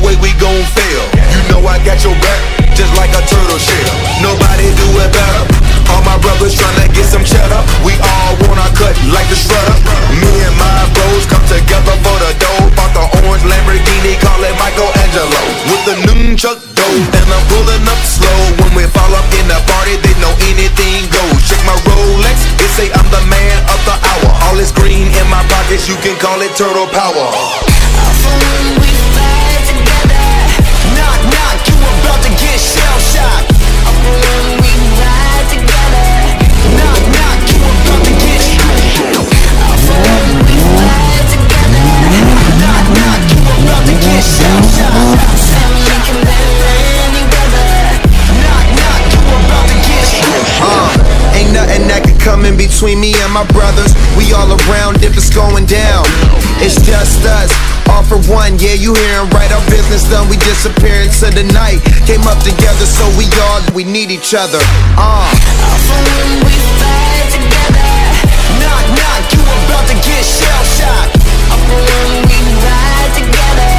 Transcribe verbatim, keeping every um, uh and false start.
way we gon' fail. You know I got your back, just like a turtle shell. Nobody do it better. All my brothers tryna get some cheddar. We all want our cut like the shredder. Me and my bros come together for the dough. Bought the orange Lamborghini, call it Michelangelo. With the nunchuck dough, and I'm pulling up slow. When we fall up in the party, they know anything goes. Check my Rolex, it say I'm the man of the hour. All this green in my pockets, you can call it turtle power. When we fight together, knock knock, you about to get shell shocked. When we ride together, knock knock, you about to get shell shocked. When we fight together, knock knock, you about to get shell shocked. And we can live any weather, knock knock, you about to get shell shocked. Uh, ain't nothing that could come in between me and my brothers. We all around if it's going down. It's just us. All for one, yeah, you hearin' right. Our business done, we disappear into the night. Came up together, so we all, we need each other. Uh. When we fight together, knock knock, you about to get shell shocked. When we ride together,